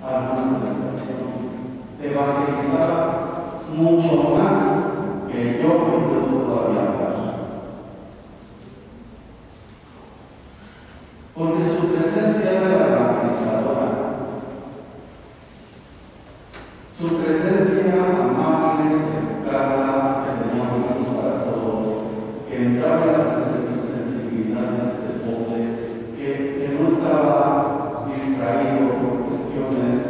alguna tentación. Evangelizaba mucho más que yo puedo todavía hablar. Porque su presencia era la evangelizadora. Su presencia amable, educada, que tenía amigos para todos, que entraba en la sensibilidad del pobre, que no estaba distraído por cuestiones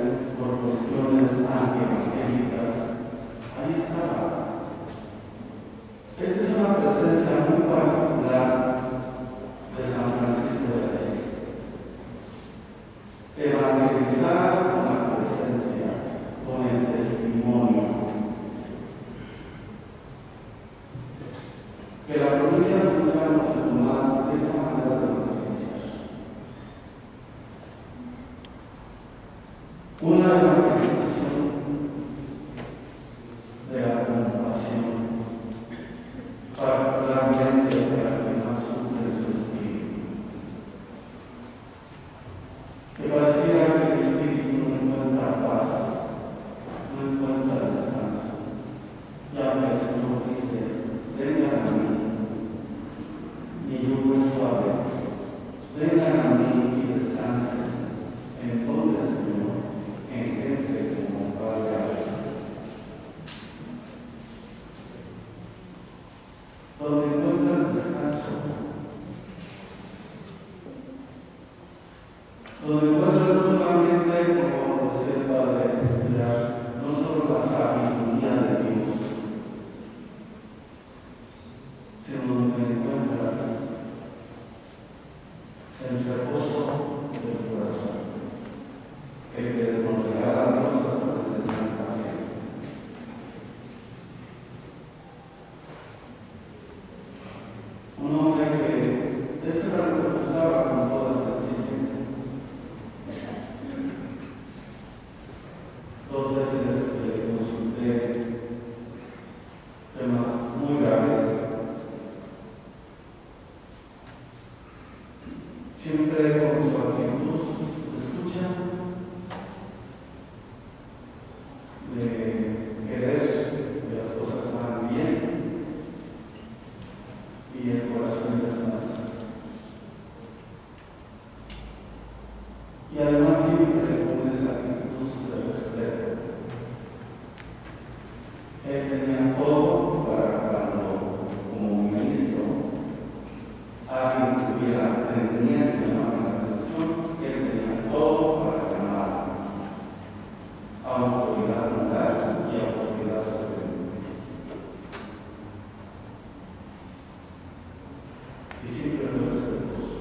antievangélicas. Ahí estaba. Esta es una presencia muy particular de San Francisco de Asís. Evangelizar con la presencia, con el testimonio. Que la provincia pudiera tomar esta manera de evangelizar. Una evangelización de la compasión, particularmente para quien más sufre su espíritu. Que pareciera que el espíritu no encuentra paz, no encuentra descanso. Y aunque el Señor dice, vengan a mí, mi yugo es suave, vengan a mí y descansen. ¿En dónde, Señor? En gente como Padre Abraham. Donde encuentras descanso, donde encuentras no solamente, como decía el Padre, no solo la sabiduría de Dios, sino donde encuentras el reposo del corazón, el que nos regala Dios a través del Evangelio. Un hombre que era lo que buscaba con toda sencillez. 2 veces le consulté temas muy graves. Siempre con su actitud de escucha, de querer que las cosas van bien y el corazón descansa. Y además siempre con esa actitud de respeto. Él tenía todo para cuando, como ministro, alguien tuviera tenía que llamar la atención, él tenía todo para llamar autoridad moral y autoridad sobre el mundo. Y siempre fue respetuoso.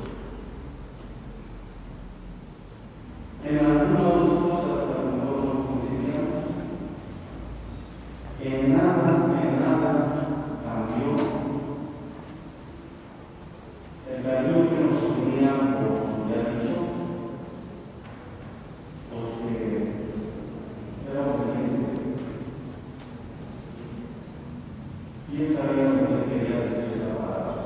En algunas cosas a lo mejor no coincidíamos. En nada cambió el cariño que nos unía, como ya he dicho, porque éramos gente. Y él sabía lo que quería decir esa palabra.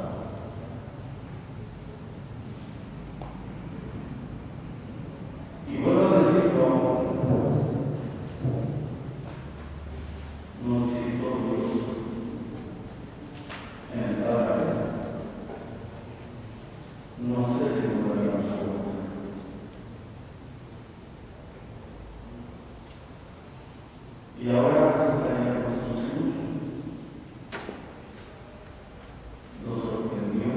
Y vuelvo a decirlo, nos visitó Dios en el Padre. No sé si lo veríamos ahora. Y ahora pues estaría nuestro Señor. Nos sorprendió.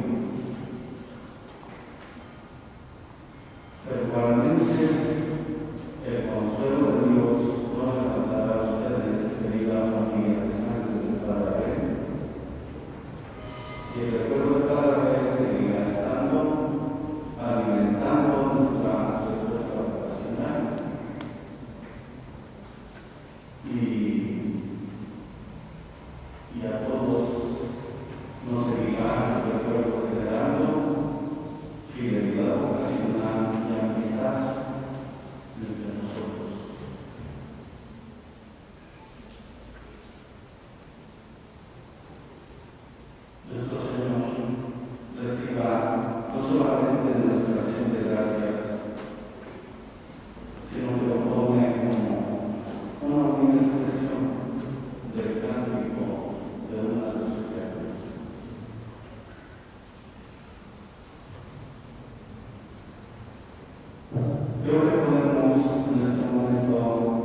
Pero igualmente el consuelo de Dios no le faltará a ustedes, querida familia de sangre del Padre. Y el recuerdo del Padre seguirá estando, alimentando nuestra respuesta vocacional. Y Creo que podemos en este momento